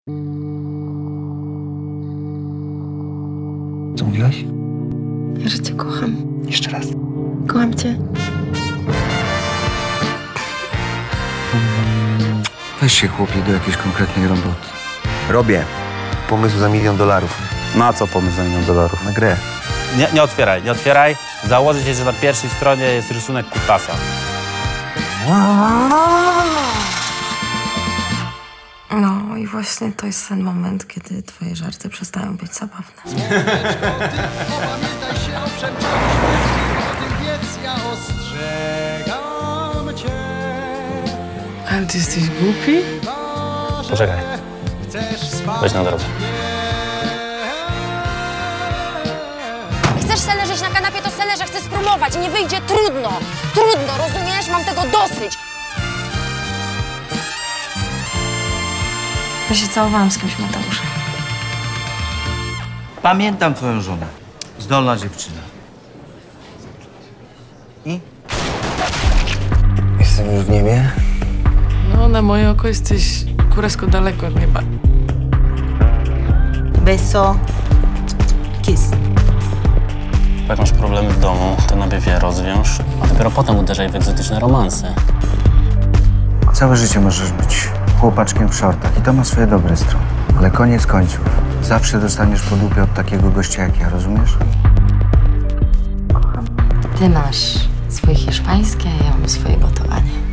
Co mówiłaś? Że cię kocham. Jeszcze raz. Kocham cię. Weź się, chłopie, do jakiejś konkretnej roboty. Robię. Pomysł za $1 000 000. Na co pomysł za $1 000 000? Na grę. Nie otwieraj, nie otwieraj. Założę się, że na pierwszej stronie jest rysunek kutasa. No i właśnie to jest ten moment, kiedy twoje żarty przestają być zabawne. Opamiętaj się o wszelkim, o tym wiedz, ja ostrzegam cię. Ale ty jesteś głupi? Poczekaj. Weź na drogę. Chcesz se leżeć na kanapie, to se leżę, chcę spróbować i nie wyjdzie trudno. Trudno, rozumiesz? Mam tego dosyć. Ja się całowałam z kimś, Mateuszem. Pamiętam twoją żonę. Zdolna dziewczyna. I? Jestem już w niebie. No, na moje oko jesteś kurewsko daleko od nieba. Beso. Kiss. Jak masz problemy w domu, to najpierw je rozwiąż, a dopiero potem uderzaj w egzotyczne romanse. Całe życie możesz być chłopaczkiem w shortach i to ma swoje dobre strony. Ale koniec końców. Zawsze dostaniesz po dupie od takiego gościa jak ja, rozumiesz? Ty masz swoje hiszpańskie, a ja mam swoje gotowanie.